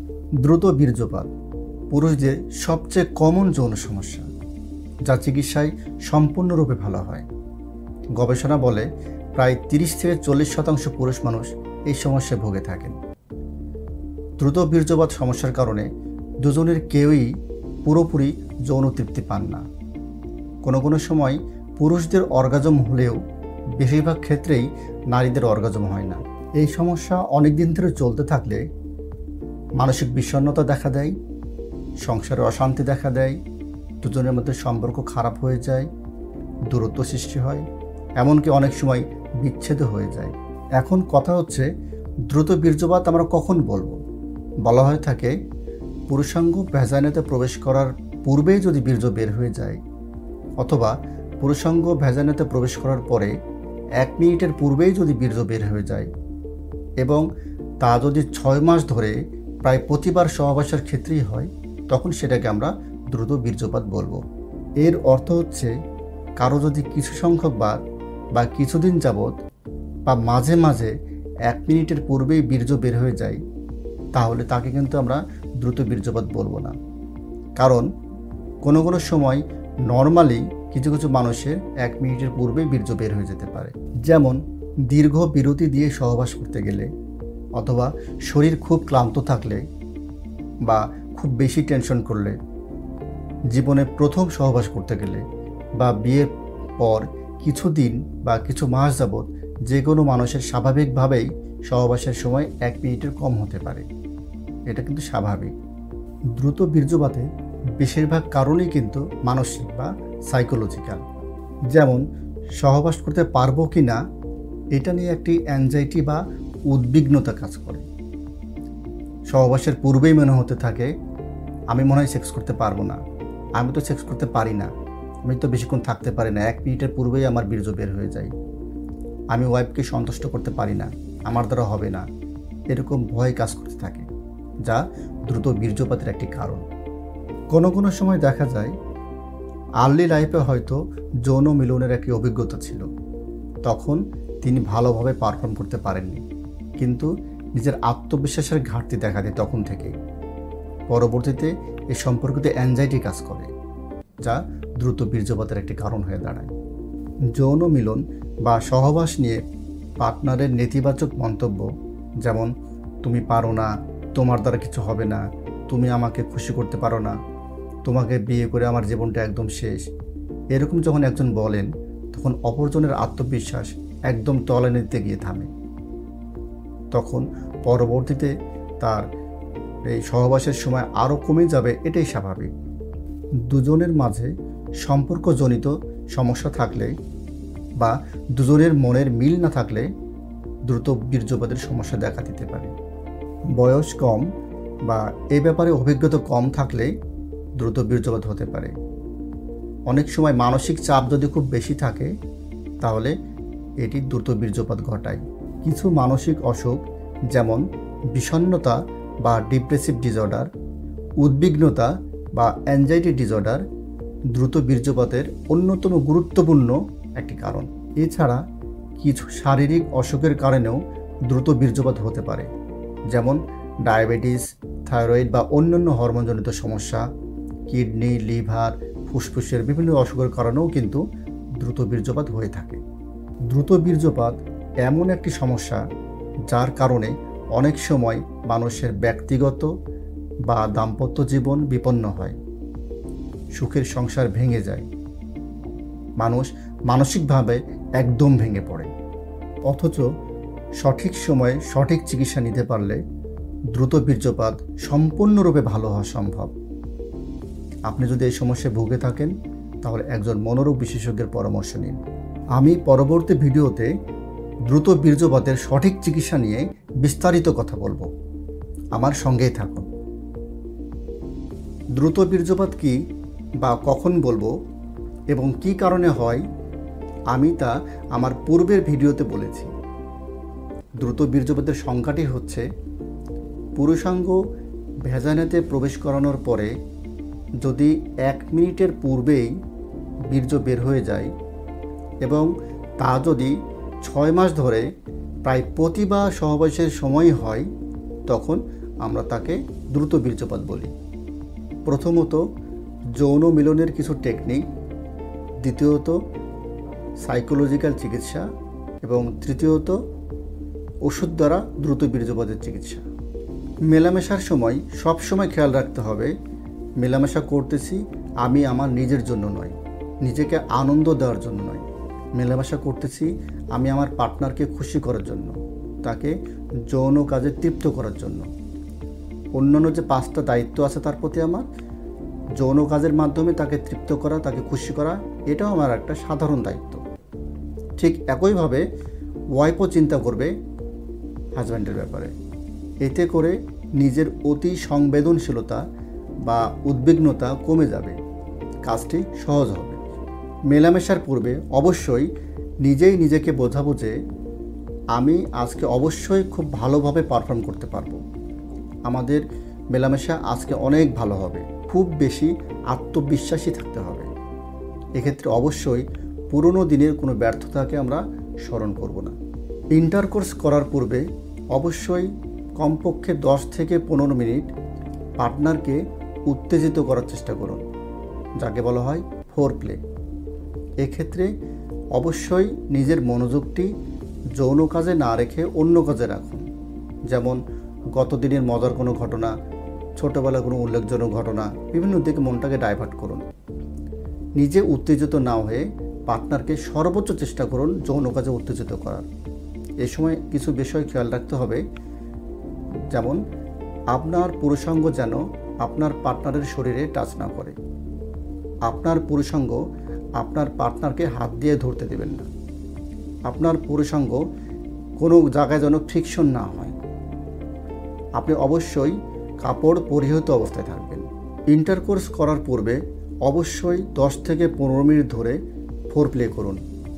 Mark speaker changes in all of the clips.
Speaker 1: দ্রুত বীর্যপাত পুরুষদের সবচেয়ে কমন যৌন সমস্যা, যা চিকিৎসায় সম্পূর্ণরূপে ভালো হয়। গবেষণা বলে প্রায় 30-40% পুরুষ মানুষ এই সমস্যায় ভুগে থাকেন। দ্রুত বীর্যপাত সমস্যার কারণে দুজনের কেউই পুরোপুরি যৌন তৃপ্তি পান না। কোনো কোনো সময় পুরুষদের অর্গাজম হলেও বেশিরভাগ ক্ষেত্রেই নারীদের অর্গাজম হয় না। এই সমস্যা অনেক দিন ধরে চলতে থাকলে মানসিক বিষণ্ণতা দেখা দেয়, সংসারে অশান্তি দেখা দেয়, দুজনের মধ্যে সম্পর্ক খারাপ হয়ে যায়, দূরত্ব সৃষ্টি হয়, এমনকি অনেক সময় বিচ্ছেদও হয়ে যায়। এখন কথা হচ্ছে, দ্রুত বীর্যপাত আমরা কখন বলবো? বলা হয়ে থাকে, পুরুষাঙ্গ ভ্যাজাইনাতে প্রবেশ করার পূর্বেই যদি বীর্য বের হয়ে যায়, অথবা পুরুষাঙ্গ ভ্যাজাইনাতে প্রবেশ করার পরে 1 মিনিটের পূর্বেই যদি বীর্য বের হয়ে যায় এবং তা যদি 6 মাস ধরে প্রায় প্রতিবার সহবাসের ক্ষেত্রেই হয়, তখন সেটাকে আমরা দ্রুত বীর্যপাত বলবো। এর অর্থ হচ্ছে, কারো যদি কিছু সংখ্যক বার বা কিছুদিন যাবৎ বা মাঝে মাঝে 1 মিনিটের পূর্বেই বীর্য বের হয়ে যায়, তাহলে তাকে কিন্তু আমরা দ্রুত বীর্যপাত বলবো না। কারণ কোনো কোনো সময় নর্মালি কিছু কিছু মানুষের 1 মিনিটের পূর্বেই বীর্য বের হয়ে যেতে পারে। যেমন দীর্ঘ বিরতি দিয়ে সহবাস করতে গেলে, অথবা শরীর খুব ক্লান্ত থাকলে, বা খুব বেশি টেনশন করলে, জীবনে প্রথম সহবাস করতে গেলে, বা বিয়ের পর কিছুদিন বা কিছু মাস যাবৎ যে কোনো মানুষের স্বাভাবিকভাবেই সহবাসের সময় 1 মিনিটের কম হতে পারে। এটা কিন্তু স্বাভাবিক। দ্রুত বীর্যপাতে বেশিরভাগ কারণই কিন্তু মানসিক বা সাইকোলজিক্যাল। যেমন সহবাস করতে পারবো কি না, এটা নিয়ে একটি অ্যাংজাইটি বা উদ্বিগ্নতা কাজ করে। সহবাসের পূর্বেই মনে হতে থাকে, আমি মনে হয় সেক্স করতে পারবো না, আমি তো সেক্স করতে পারি না, আমি তো বেশিক্ষণ থাকতে পারি না, 1 মিনিটের পূর্বেই আমার বীর্য বের হয়ে যায়, আমি ওয়াইফকে সন্তুষ্ট করতে পারি না, আমার দ্বারা হবে না, এরকম ভয় কাজ করতে থাকে, যা দ্রুত বীর্যপাতের একটি কারণ। কোনো কোনো সময় দেখা যায় আর্লি লাইফে হয়তো যৌন মিলনের একটি অভিজ্ঞতা ছিল, তখন তিনি ভালোভাবে পারফর্ম করতে পারেননি, কিন্তু নিজের আত্মবিশ্বাসের ঘাটতি দেখা দেয় তখন থেকেই। পরবর্তীতে এই সম্পর্কিত অ্যাংজাইটি কাজ করে, যা দ্রুত বীর্যপাতের একটি কারণ হয়ে দাঁড়ায়। যৌন মিলন বা সহবাস নিয়ে পার্টনারের নেতিবাচক মন্তব্য, যেমন তুমি পারো না, তোমার দ্বারা কিছু হবে না, তুমি আমাকে খুশি করতে পারো না, তোমাকে বিয়ে করে আমার জীবনটা একদম শেষ, এরকম যখন একজন বলেন, তখন অপরজনের আত্মবিশ্বাস একদম তলানিতে গিয়ে থামে। তখন পরবর্তীতে তার এই সহবাসের সময় আরও কমে যাবে, এটাই স্বাভাবিক। দুজনের মাঝে সম্পর্কজনিত সমস্যা থাকলে বা দুজনের মনের মিল না থাকলে দ্রুত বীর্যপাতের সমস্যা দেখা দিতে পারে। বয়স কম বা এ ব্যাপারে অভিজ্ঞতা কম থাকলে দ্রুত বীর্যপাত হতে পারে। অনেক সময় মানসিক চাপ যদি খুব বেশি থাকে, তাহলে এটি দ্রুত বীর্যপাত ঘটায়। কিছু মানসিক অসুখ, যেমন বিষণ্ণতা বা ডিপ্রেসিভ ডিসঅর্ডার, উদ্বিগ্নতা বা অ্যাংজাইটি ডিসঅর্ডার দ্রুত বীর্যপাতের অন্যতম গুরুত্বপূর্ণ একটি কারণ। এছাড়া কিছু শারীরিক অসুখের কারণেও দ্রুত বীর্যপাত হতে পারে, যেমন ডায়াবেটিস, থাইরয়েড বা অন্যান্য হরমোনজনিত সমস্যা, কিডনি, লিভার, ফুসফুসের বিভিন্ন অসুখের কারণেও কিন্তু দ্রুত বীর্যপাত হয়ে থাকে। দ্রুত বীর্যপাত এমন একটি সমস্যা যার কারণে অনেক সময় মানুষের ব্যক্তিগত বা দাম্পত্য জীবন বিপন্ন হয়, সুখের সংসার ভেঙে যায়, মানুষ মানসিকভাবে একদম ভেঙে পড়ে। অথচ সঠিক সময়ে সঠিক চিকিৎসা নিতে পারলে দ্রুত বীর্যপাত সম্পূর্ণরূপে ভালো হওয়া সম্ভব। আপনি যদি এই সমস্যায় ভুগে থাকেন, তাহলে একজন মনোরোগ বিশেষজ্ঞের পরামর্শ নিন। আমি পরবর্তী ভিডিওতে দ্রুত বীর্যপাতের সঠিক চিকিৎসা নিয়ে বিস্তারিত কথা বলবো। আমার সঙ্গেই থাকুন। দ্রুত বীর্যপাত কী বা কখন বলবো এবং কী কারণে হয়, আমি তা আমার পূর্বের ভিডিওতে বলেছি। দ্রুত বীর্যপাতের সংখ্যাটি হচ্ছে, পুরুষাঙ্গ ভ্যাজাইনাতে প্রবেশ করানোর পরে যদি 1 মিনিটের পূর্বেই বীর্য বের হয়ে যায় এবং তা যদি 6 মাস ধরে প্রায় প্রতিবার সহবাসের সময় হয়, তখন আমরা তাকে দ্রুত বীর্যপাত বলি। প্রথমত যৌন মিলনের কিছু টেকনিক, দ্বিতীয়ত সাইকোলজিক্যাল চিকিৎসা এবং তৃতীয়ত ওষুধ দ্বারা দ্রুত বীর্যপাতের চিকিৎসা। মেলামেশার সময় সবসময় খেয়াল রাখতে হবে মেলামেশা করতেছি আমি আমার নিজের জন্য নয়, নিজেকে আনন্দ দেওয়ার জন্য নয়। মেলামেশা করতেছি আমি আমার পার্টনারকে খুশি করার জন্য, তাকে যৌন কাজে তৃপ্ত করার জন্য। অন্যান্য যে 5টা দায়িত্ব আছে তার প্রতি আমার, যৌন কাজের মাধ্যমে তাকে তৃপ্ত করা, তাকে খুশি করা, এটাও আমার একটা সাধারণ দায়িত্ব। ঠিক একইভাবে ওয়াইফও চিন্তা করবে হাজব্যান্ডের ব্যাপারে। এতে করে নিজের অতি সংবেদনশীলতা বা উদ্বিগ্নতা কমে যাবে, কাজটি সহজ হবে। মেলামেশার পূর্বে অবশ্যই নিজেই নিজেকে বোঝাবো যে আমি আজকে অবশ্যই খুব ভালোভাবে পারফর্ম করতে পারবো, আমাদের মেলামেশা আজকে অনেক ভালো হবে। খুব বেশি আত্মবিশ্বাসী থাকতে হবে। এক্ষেত্রে অবশ্যই পুরনো দিনের কোনো ব্যর্থতাকে আমরা স্মরণ করব না। ইন্টারকোর্স করার পূর্বে অবশ্যই কমপক্ষে 10 থেকে 15 মিনিট পার্টনারকে উত্তেজিত করার চেষ্টা করুন, যাকে বলা হয় ফোরপ্লে। এক্ষেত্রে অবশ্যই নিজের মনোযোগটি যৌন কাজে না রেখে অন্য কাজে রাখুন। যেমন গত দিনের মজার কোনো ঘটনা, ছোটোবেলার কোনো উল্লেখজনক ঘটনা, বিভিন্ন দিকে মনটাকে ডাইভার্ট করুন। নিজে উত্তেজিত না হয়ে পার্টনারকে সর্বোচ্চ চেষ্টা করুন যৌন কাজে উত্তেজিত করার। এ সময় কিছু বিষয় খেয়াল রাখতে হবে, যেমন আপনার পুরুষাঙ্গ যেন আপনার পার্টনারের শরীরে টাচ না করে। আপনার পুরুষাঙ্গ আপনার পার্টনারকে হাত দিয়ে ধরতে দেবেন না। আপনার পুরুষাঙ্গ কোনো জায়গায় যেন ফ্রিকশন না হয়। আপনি অবশ্যই কাপড় পরিহিত অবস্থায় থাকবেন। ইন্টারকোর্স করার পূর্বে অবশ্যই 10 থেকে 15 মিনিট ধরে ফোরপ্লে করুন।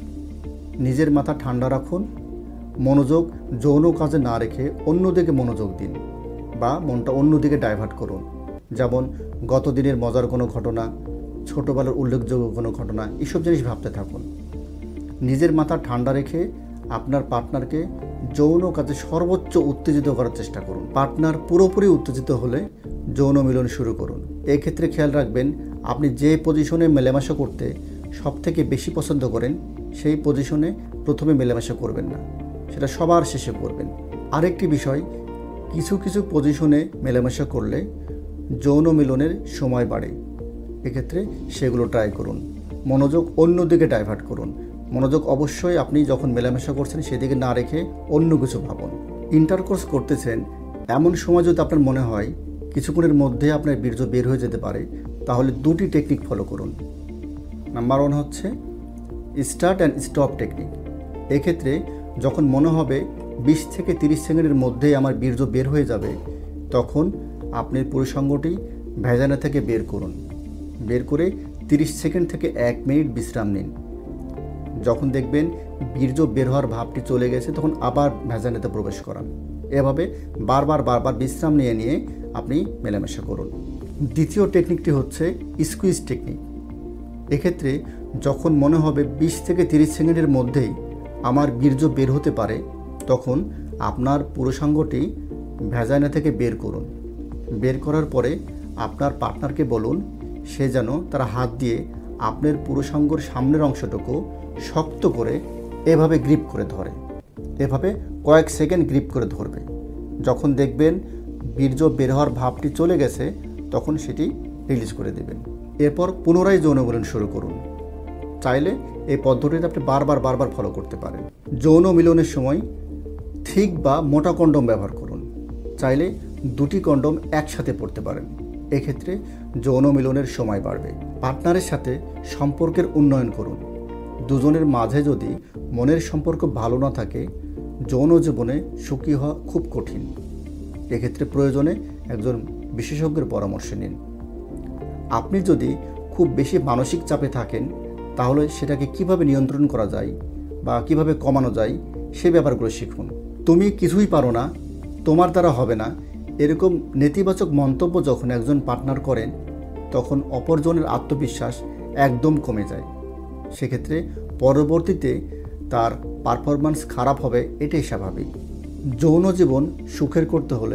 Speaker 1: নিজের মাথা ঠান্ডা রাখুন, মনোযোগ যৌন কাজে না রেখে অন্যদিকে মনোযোগ দিন বা মনটা অন্যদিকে ডাইভার্ট করুন। যেমন গত দিনের মজার কোনো ঘটনা, ছোটোবেলার উল্লেখযোগ্য কোনো ঘটনা, এসব জিনিস ভাবতে থাকুন। নিজের মাথা ঠান্ডা রেখে আপনার পার্টনারকে যৌন কাজে সর্বোচ্চ উত্তেজিত করার চেষ্টা করুন। পার্টনার পুরোপুরি উত্তেজিত হলে যৌন মিলন শুরু করুন। এক্ষেত্রে খেয়াল রাখবেন আপনি যে পজিশনে মেলামেশা করতে সবথেকে বেশি পছন্দ করেন সেই পজিশনে প্রথমে মেলামেশা করবেন না, সেটা সবার শেষে করবেন। আরেকটি বিষয়, কিছু কিছু পজিশনে মেলামেশা করলে যৌন মিলনের সময় বাড়ে। এক্ষেত্রে সেগুলো ট্রাই করুন। মনোযোগ অন্যদিকে ডাইভার্ট করুন। মনোযোগ অবশ্যই আপনি যখন মেলামেশা করছেন সেদিকে না রেখে অন্য কিছু ভাবুন। ইন্টারকোর্স করতেছেন এমন সময় যদি আপনার মনে হয় কিছুক্ষণের মধ্যে আপনার বীর্য বের হয়ে যেতে পারে, তাহলে 2টি টেকনিক ফলো করুন। নাম্বার 1 হচ্ছে স্টার্ট অ্যান্ড স্টপ টেকনিক। এক্ষেত্রে যখন মনে হবে 20 থেকে 30 সেকেন্ডের মধ্যেই আমার বীর্য বের হয়ে যাবে, তখন আপনি পুরুষাঙ্গটি ভ্যাজানা থেকে বের করুন। বের করে 30 সেকেন্ড থেকে 1 মিনিট বিশ্রাম নিন। যখন দেখবেন বীর্য বের হওয়ার ভাবটি চলে গেছে, তখন আবার ভ্যাজানাতে প্রবেশ করান। এভাবে বারবার বিশ্রাম নিয়ে আপনি মেলামেশা করুন। দ্বিতীয় টেকনিকটি হচ্ছে স্কুইজ টেকনিক। এক্ষেত্রে যখন মনে হবে 20 থেকে 30 সেকেন্ডের মধ্যেই আমার বীর্য বের হতে পারে, তখন আপনার পুরুষাঙ্গটি ভ্যাজানা থেকে বের করুন। বের করার পরে আপনার পার্টনারকে বলুন সে যেন তার হাত দিয়ে আপনার পুরুষাঙ্গর সামনের অংশটুকু শক্ত করে এভাবে গ্রিপ করে ধরে। এভাবে কয়েক সেকেন্ড গ্রিপ করে ধরবে। যখন দেখবেন বীর্য বের হওয়ার ভাবটি চলে গেছে, তখন সেটি রিলিজ করে দেবেন। এরপর পুনরায় যৌন মিলন শুরু করুন। চাইলে এই পদ্ধতিতে আপনি বারবার ফলো করতে পারেন। যৌন মিলনের সময় থিক বা মোটা কন্ডম ব্যবহার করুন। চাইলে 2টি কন্ডম একসাথে পড়তে পারেন। এক্ষেত্রে যৌন মিলনের সময় বাড়বে। পার্টনারের সাথে সম্পর্কের উন্নয়ন করুন। দুজনের মাঝে যদি মনের সম্পর্ক ভালো না থাকে, যৌন জীবনে সুখী হওয়া খুব কঠিন। এক্ষেত্রে প্রয়োজনে একজন বিশেষজ্ঞের পরামর্শ নিন। আপনি যদি খুব বেশি মানসিক চাপে থাকেন, তাহলে সেটাকে কিভাবে নিয়ন্ত্রণ করা যায় বা কিভাবে কমানো যায় সে ব্যাপারগুলো শিখুন। তুমি কিছুই পারো না, তোমার দ্বারা হবে না, এরকম নেতিবাচক মন্তব্য যখন একজন পার্টনার করেন, তখন অপরজনের আত্মবিশ্বাস একদম কমে যায়। সেক্ষেত্রে পরবর্তীতে তার পারফরম্যান্স খারাপ হবে, এটাই স্বাভাবিক। যৌন জীবন সুখের করতে হলে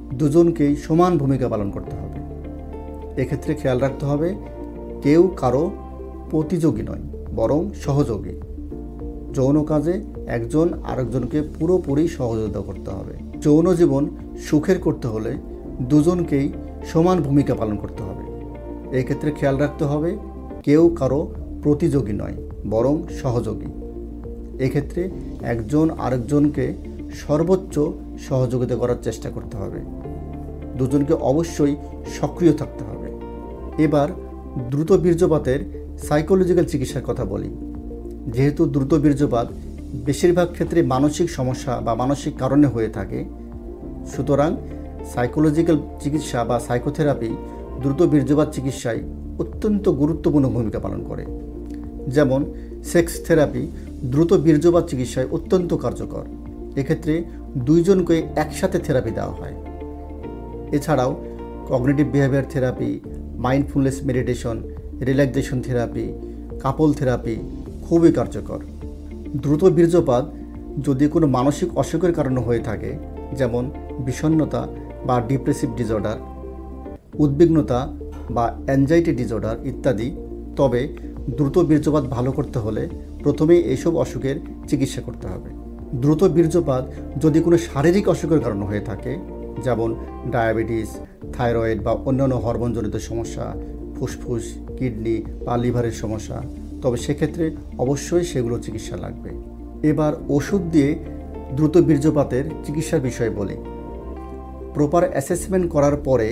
Speaker 1: দুজনকেই সমান ভূমিকা পালন করতে হবে। এক্ষেত্রে খেয়াল রাখতে হবে কেউ কারো প্রতিযোগী নয়, বরং সহযোগী। যৌন কাজে একজন আরেকজনকে পুরোপুরি সহযোগিতা করতে হবে। যৌন জীবন সুখের করতে হলে দুজনকেই সমান ভূমিকা পালন করতে হবে। এক্ষেত্রে খেয়াল রাখতে হবে কেউ কারো প্রতিযোগী নয়, বরং সহযোগী। এক্ষেত্রে একজন আরেকজনকে সর্বোচ্চ সহযোগিতা করার চেষ্টা করতে হবে। দুজনকে অবশ্যই সক্রিয় থাকতে হবে। এবার দ্রুত বীর্যপাতের সাইকোলজিক্যাল চিকিৎসার কথা বলি। যেহেতু দ্রুত বীর্যপাত বেশিরভাগ ক্ষেত্রে মানসিক সমস্যা বা মানসিক কারণে হয়ে থাকে, সুতরাং সাইকোলজিক্যাল চিকিৎসা বা সাইকোথেরাপি দ্রুত বীর্যপাত চিকিৎসায় অত্যন্ত গুরুত্বপূর্ণ ভূমিকা পালন করে। যেমন সেক্স থেরাপি দ্রুত বীর্যপাত চিকিৎসায় অত্যন্ত কার্যকর। এক্ষেত্রে দুইজনকে একসাথে থেরাপি দেওয়া হয়। এছাড়াও cognitive behaviour therapy, mindfulness meditation, relaxation therapy, couple therapy খুবই কার্যকর। দ্রুত বীর্যপাত যদি কোনো মানসিক অসুখের কারণে হয়ে থাকে, যেমন বিষণ্ণতা বা ডিপ্রেসিভ ডিসঅর্ডার, উদ্বিগ্নতা বা অ্যাংজাইটি ডিসঅর্ডার ইত্যাদি, তবে দ্রুত বীর্যপাত ভালো করতে হলে প্রথমেই এইসব অসুখের চিকিৎসা করতে হবে। দ্রুত বীর্যপাত যদি কোনো শারীরিক অসুখের কারণে হয়ে থাকে, যেমন ডায়াবেটিস, থাইরয়েড বা অন্যান্য হরমোনজনিত সমস্যা, ফুসফুস, কিডনি বা লিভারের সমস্যা, তবে সেক্ষেত্রে অবশ্যই সেগুলো চিকিৎসা লাগবে। এবার ওষুধ দিয়ে দ্রুত বীর্যপাতের চিকিৎসার বিষয়ে বলি। প্রপার অ্যাসেসমেন্ট করার পরে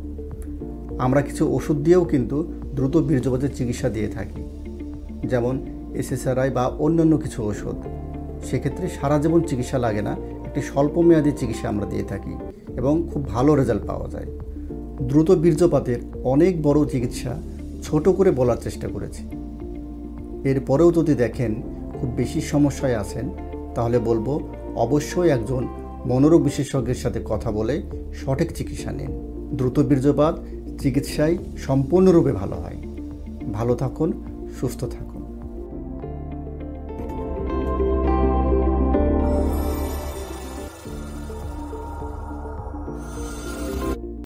Speaker 1: আমরা কিছু ওষুধ দিয়েও কিন্তু দ্রুত বীর্যপাতের চিকিৎসা দিয়ে থাকি, যেমন SSRI বা অন্যান্য কিছু ওষুধ। সেক্ষেত্রে সারা জীবন চিকিৎসা লাগে না, একটি স্বল্পমেয়াদী চিকিৎসা আমরা দিয়ে থাকি এবং খুব ভালো রেজাল্ট পাওয়া যায়। দ্রুত বীর্যপাতের অনেক বড় চিকিৎসা ছোট করে বলার চেষ্টা করেছি। এরপরেও যদি দেখেন খুব বেশি সমস্যায় আছেন, তাহলে বলবো অবশ্যই একজন মনোরোগ বিশেষজ্ঞের সাথে কথা বলে সঠিক চিকিৎসা নিন। দ্রুত বীর্যপাত চিকিৎসায় সম্পূর্ণরূপে ভালো হয়। ভালো থাকুন, সুস্থ থাকুন।